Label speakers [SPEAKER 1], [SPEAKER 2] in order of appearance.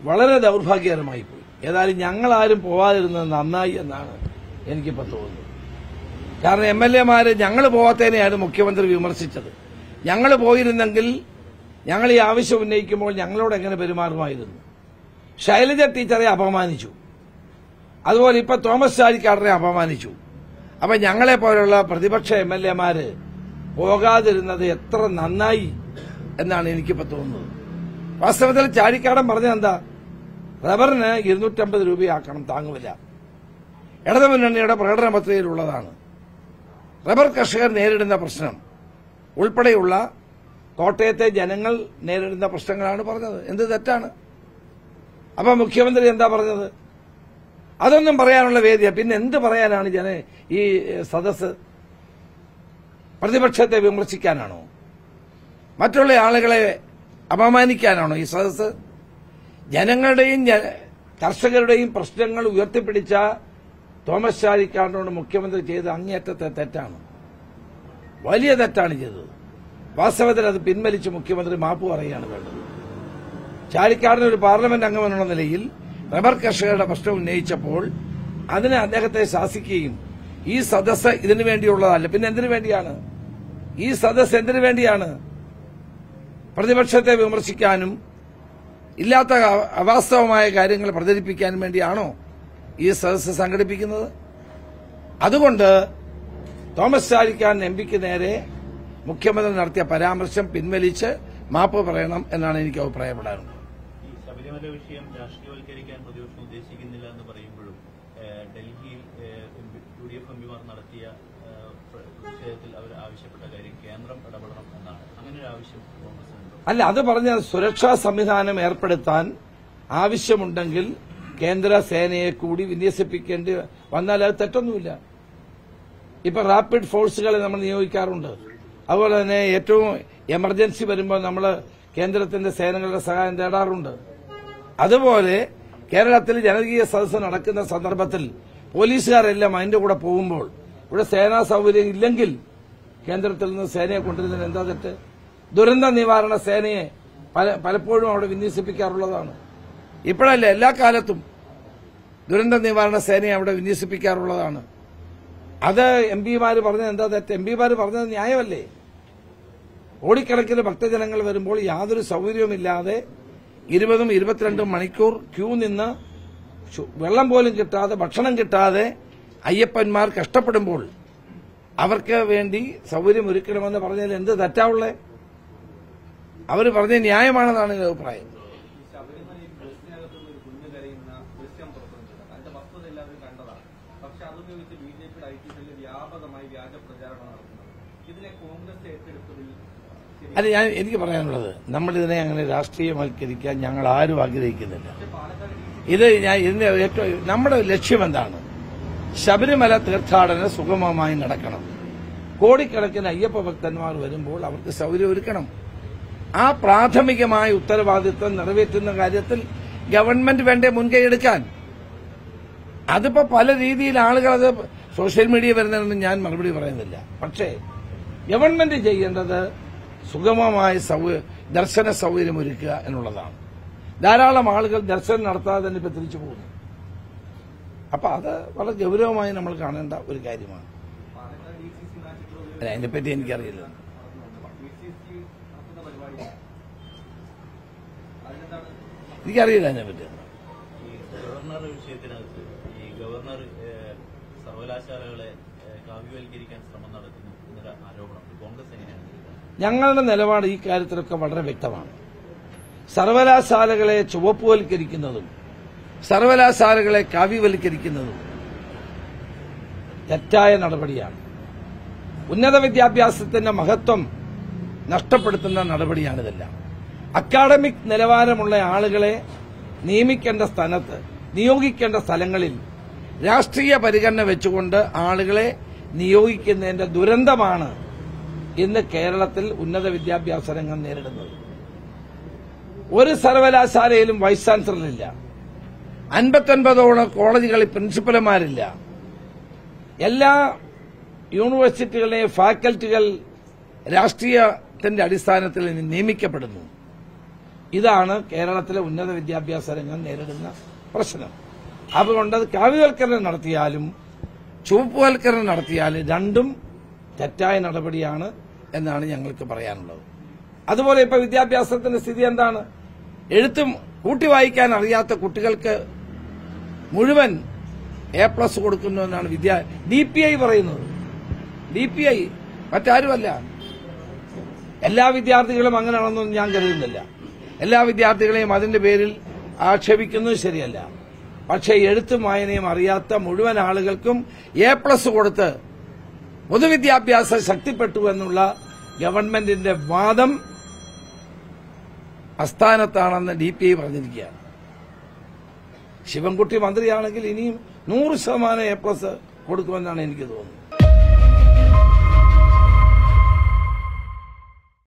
[SPEAKER 1] വളരെ ദൌർഭാഗ്യകരമായി പോയി. ഏതായാലും ഞങ്ങളാരും പോവാതിരുന്നത് നന്നായി എന്നാണ് എനിക്കിപ്പോൾ തോന്നുന്നത്. കാരണം MLA-മാര് ഞങ്ങൾ പോവാത്തതിനെയാണ് മുഖ്യമന്ത്രി വിമർശിച്ചത്. ഞങ്ങൾ പോയിരുന്നെങ്കിൽ ഞങ്ങൾ ഈ ആവശ്യം ഉന്നയിക്കുമ്പോൾ ഞങ്ങളോട് എങ്ങനെ പെരുമാറുമായിരുന്നു. ശൈലജ ടീച്ചറെ അപമാനിച്ചു, അതുപോലെ ഇപ്പൊ തോമസ് ചാഴിക്കാടനെ അപമാനിച്ചു. അപ്പൊ ഞങ്ങളെ പോലുള്ള പ്രതിപക്ഷ MLA-മാര് പോകാതിരുന്നത് എത്ര നന്നായി എന്നാണ് എനിക്കിപ്പോ തോന്നുന്നത്. വാസ്തവത്തിൽ ചാഴിക്കാടൻ പറഞ്ഞതെന്താ, റബ്ബറിന് 250 രൂപയാക്കണം താങ്ങുവില. ഇടതുമുന്നണിയുടെ പ്രകടന പത്രികയിലുള്ളതാണ്. റബ്ബർ കർഷകർ നേരിടുന്ന പ്രശ്നം ഉൾപ്പെടെയുള്ള കോട്ടയത്തെ ജനങ്ങൾ നേരിടുന്ന പ്രശ്നങ്ങളാണ് പറഞ്ഞത്. എന്ത് തെറ്റാണ്? അപ്പൊ മുഖ്യമന്ത്രി എന്താ പറഞ്ഞത്? അതൊന്നും പറയാനുള്ള വേദിയാ. പിന്നെ എന്ത് പറയാനാണ് ഈ സദസ്സ്? പ്രതിപക്ഷത്തെ വിമർശിക്കാനാണോ? മറ്റുള്ള ആളുകളെ അപമാനിക്കാനാണോ ഈ സദസ്സ്? ജനങ്ങളുടെയും കർഷകരുടെയും പ്രശ്നങ്ങൾ ഉയർത്തിപ്പിടിച്ച തോമസ് ചാഴിക്കാടനോട് മുഖ്യമന്ത്രി ചെയ്ത് അങ്ങേയറ്റത്തെ തെറ്റാണ്, വലിയ തെറ്റാണ് ചെയ്തത്. വാസ്തവത്തിൽ അത് പിൻവലിച്ച് മുഖ്യമന്ത്രി മാപ്പ് പറയുകയാണ് വേണ്ടത്. ചാഴിക്കാടൻ ഒരു പാർലമെന്റ് അംഗമെന്നുള്ള നിലയിൽ റബ്ബർ കർഷകരുടെ പ്രശ്നം ഉന്നയിച്ചപ്പോൾ അതിനെ അദ്ദേഹത്തെ ശാസിക്കുകയും ഈ സദസ്സ് ഇതിനു വേണ്ടിയുള്ളതല്ല, പിന്നെ എന്തിനു വേണ്ടിയാണ് ഈ സദസ്സ്? എന്തിനു വേണ്ടിയാണ്? പ്രതിപക്ഷത്തെ വിമർശിക്കാനും ഇല്ലാത്ത അവാസ്തവമായ കാര്യങ്ങൾ പ്രചരിപ്പിക്കാനും വേണ്ടിയാണോ ഈ സദസ്സ് സംഘടിപ്പിക്കുന്നത്? അതുകൊണ്ട് തോമസ് ചാഴിക്കാടൻ MPക്ക് നേരെ മുഖ്യമന്ത്രി നടത്തിയ പരാമർശം പിൻവലിച്ച് മാപ്പ് പറയണം എന്നാണ് എനിക്ക് അഭിപ്രായപ്പെടാറുള്ളത്.
[SPEAKER 2] ശബരിമല വിഷയം രാഷ്ട്രീയവൽക്കരിക്കാൻ പ്രതിപക്ഷം ഉദ്ദേശിക്കുന്നില്ല എന്ന് പറയുമ്പോഴും ഡൽഹിയിൽ UDF MPമാർ നടത്തിയ പ്രതിഷേധത്തിൽ അവർ ആവശ്യപ്പെട്ട കാര്യം കേന്ദ്രം ഇടപെടണം എന്നാണ്. അങ്ങനെ ഒരു ആവശ്യം കോൺഗ്രസിനുണ്ടോ?
[SPEAKER 1] അല്ല, അത് പറഞ്ഞ സുരക്ഷാ സംവിധാനം ഏർപ്പെടുത്താൻ ആവശ്യമുണ്ടെങ്കിൽ കേന്ദ്ര സേനയെ കൂടി വിന്യസിപ്പിക്കേണ്ടി വന്നാൽ അത് തെറ്റൊന്നുമില്ല. ഇപ്പൊ റാപ്പിഡ് ഫോഴ്സുകളെ നമ്മൾ നിയോഗിക്കാറുണ്ട്. അതുപോലെ തന്നെ ഏറ്റവും എമർജൻസി വരുമ്പോൾ നമ്മൾ കേന്ദ്രത്തിന്റെ സേനകളുടെ സഹായം തേടാറുണ്ട്. അതുപോലെ കേരളത്തിൽ ജനകീയ സദസ്സ് നടക്കുന്ന സന്ദർഭത്തിൽ പോലീസുകാരെല്ലാം അതിന്റെ കൂടെ പോകുമ്പോൾ ഇവിടെ സേനാ സൌകര്യം ഇല്ലെങ്കിൽ കേന്ദ്രത്തിൽ നിന്ന് സേനയെ കൊണ്ടുവരുന്നതിന് എന്താ തെറ്റ്? ദുരന്ത നിവാരണ സേനയെ പലപ്പോഴും അവിടെ വിന്യസിപ്പിക്കാറുള്ളതാണ്. ഇപ്പോഴല്ല, എല്ലാ കാലത്തും ദുരന്ത നിവാരണ സേനയെ അവിടെ വിന്യസിപ്പിക്കാറുള്ളതാണ്. അത് MPമാര് പറഞ്ഞത് എന്താ തെറ്റ്? MPമാര് പറഞ്ഞത് ന്യായമല്ലേ? കോടിക്കണക്കിന് ഭക്തജനങ്ങൾ വരുമ്പോൾ യാതൊരു സൌകര്യവുമില്ലാതെ 20-22 മണിക്കൂർ ക്യൂ നിന്ന് വെള്ളം പോലും കിട്ടാതെ, ഭക്ഷണം കിട്ടാതെ അയ്യപ്പന്മാർ കഷ്ടപ്പെടുമ്പോൾ അവർക്ക് വേണ്ടി സൌകര്യം ഒരുക്കണമെന്ന് പറഞ്ഞതിൽ എന്ത് തെറ്റാവുള്ളേ? അവർ പറഞ്ഞ ന്യായമാണെന്നാണ് എന്റെ അഭിപ്രായം. അത് എനിക്ക് പറയാനുള്ളത്, നമ്മളിതിനെ അങ്ങനെ രാഷ്ട്രീയവൽക്കരിക്കാൻ ഞങ്ങൾ ആരും ആഗ്രഹിക്കുന്നില്ല. ഇതിന്റെ ഏറ്റവും നമ്മുടെ ലക്ഷ്യം എന്താണ്? ശബരിമല തീർത്ഥാടനം സുഗമമായി നടക്കണം. കോടിക്കണക്കിന് അയ്യപ്പ ഭക്തന്മാർ വരുമ്പോൾ അവർക്ക് സൌകര്യം ഒരുക്കണം. ആ പ്രാഥമികമായ ഉത്തരവാദിത്വം നിറവേറ്റുന്ന കാര്യത്തിൽ ഗവൺമെന്റ് വേണ്ടേ മുൻകൈയെടുക്കാൻ? അതിപ്പോ പല രീതിയിൽ ആളുകൾ അത് സോഷ്യൽ മീഡിയ വരുന്നതെന്ന് ഞാൻ മറുപടി പറയുന്നില്ല. പക്ഷേ ഗവൺമെന്റ് ചെയ്യേണ്ടത് സുഗമമായ ദർശന സൌകര്യം ഒരുക്കുക എന്നുള്ളതാണ്. ധാരാളം ആളുകൾ ദർശനം നടത്താതെ തന്നെ ഇപ്പൊ തിരിച്ചു പോകുന്നു. അപ്പൊ അത് വളരെ ഗൌരവമായി നമ്മൾ കാണേണ്ട ഒരു കാര്യമാണ്. അതിനെപ്പറ്റി എനിക്കറിയില്ല. എനിക്കറിയില്ല അതിനെപ്പറ്റി.
[SPEAKER 2] ഗവർണർ വിഷയത്തിനകത്ത് ഈ ഗവർണർ സർവകലാശാലകളെ കാവ്യവൽക്കരിക്കാൻ ശ്രമം നടത്തുന്നു എന്നൊരു ആരോപണമുണ്ട്. കോൺഗ്രസ് എങ്ങനെയാണ്?
[SPEAKER 1] ഞങ്ങളുടെ നിലപാട് ഈ കാര്യത്തിലൊക്കെ വളരെ വ്യക്തമാണ്. സർവകലാശാലകളെ ചുവപ്പുവൽക്കരിക്കുന്നതും സർവകലാശാലകളെ കാവ്യവൽക്കരിക്കുന്നതും തെറ്റായ നടപടിയാണ്. ഉന്നത വിദ്യാഭ്യാസത്തിന്റെ മഹത്വം നഷ്ടപ്പെടുത്തുന്ന നടപടിയാണിതെല്ലാം. അക്കാഡമിക് നിലവാരമുള്ള ആളുകളെ നിയമിക്കേണ്ട സ്ഥാനത്ത്, നിയോഗിക്കേണ്ട സ്ഥലങ്ങളിൽ രാഷ്ട്രീയ പരിഗണന വെച്ചുകൊണ്ട് ആളുകളെ നിയോഗിക്കുന്നതിന്റെ ദുരന്തമാണ് ഇന്ന് കേരളത്തിൽ ഉന്നത വിദ്യാഭ്യാസ രംഗം നേരിടുന്നത്. ഒരു സർവകലാശാലയിലും വൈസ് ചാൻസലറില്ല. 59ഓളം കോളേജുകളിൽ പ്രിൻസിപ്പൽമാരില്ല. എല്ലാ യൂണിവേഴ്സിറ്റികളിലെയും ഫാക്കൽറ്റികൾ രാഷ്ട്രീയത്തിന്റെ അടിസ്ഥാനത്തിൽ നിയമിക്കപ്പെടുന്നു. ഇതാണ് കേരളത്തിലെ ഉന്നത വിദ്യാഭ്യാസ രംഗം നേരിടുന്ന പ്രശ്നം. അതുകൊണ്ട് അത് കാവ്യവൽക്കരണം നടത്തിയാലും ചുവപ്പുവൽക്കരണം നടത്തിയാലും രണ്ടും തെറ്റായ നടപടിയാണ് എന്നാണ് ഞങ്ങൾക്ക് പറയാനുള്ളത്. അതുപോലെ ഇപ്പൊ വിദ്യാഭ്യാസത്തിന്റെ സ്ഥിതി എന്താണ്? എഴുത്തും കൂട്ടി വായിക്കാൻ അറിയാത്ത കുട്ടികൾക്ക് മുഴുവൻ A+ കൊടുക്കുന്നു എന്നാണ് DPI പറയുന്നത്. DPI മറ്റാരുമല്ല. എല്ലാ വിദ്യാർത്ഥികളും അങ്ങനെയാണെന്നൊന്നും ഞാൻ കരുതുന്നില്ല. എല്ലാ വിദ്യാർത്ഥികളെയും അതിന്റെ പേരിൽ ആക്ഷേപിക്കുന്നത് ശരിയല്ല. പക്ഷേ എഴുത്തും വായനയും അറിയാത്ത മുഴുവൻ ആളുകൾക്കും A+ കൊടുത്ത് പൊതുവിദ്യാഭ്യാസം ശക്തിപ്പെട്ടു എന്നുള്ള ഗവൺമെന്റിന്റെ വാദം അസ്ഥാനത്താണെന്ന് DPI പറഞ്ഞിരിക്കുകയാണ്. ശിവൻകുട്ടി മന്ത്രിയാണെങ്കിൽ ഇനിയും 100% A+ കൊടുക്കുമെന്നാണ് എനിക്ക് തോന്നുന്നത്.